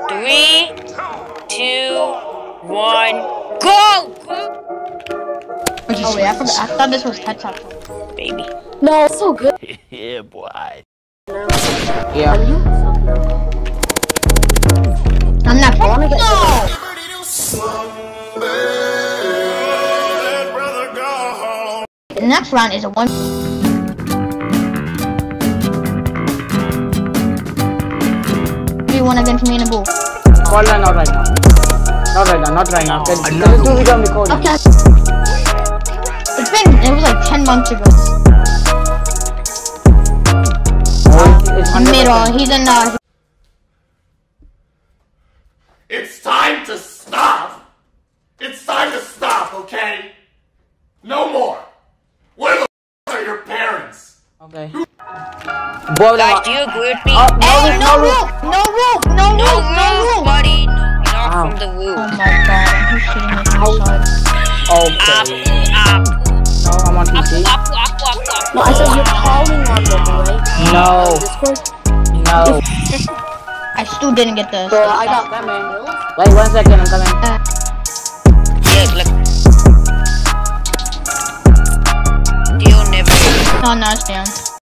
3, 2, 1, go! Oh wait, I thought this was headshot. Baby. No, it's so good. Yeah, boy. Yeah. I'm not. I wanna get The next round is a 1. 3-1 against me and Abu. Call her not right now. Not right now. Can you do video recording? Okay. It was like 10 months ago. It's 100%. Middle. He's in It's time to stop! It's time to stop, okay? No more! Where the are your parents? Okay. Boy, Guys, do you agree with me? Hey, no roof, buddy. Not Ow. from the roof. Oh my god, I'm shooting me from the side. Okay. No, I'm on PC. No, I said you're calling on them, right? No. Discord? No. I still didn't get the. So I got coming. Wait 1 second, I'm coming. Yeah, look. You'll never. No, it's down.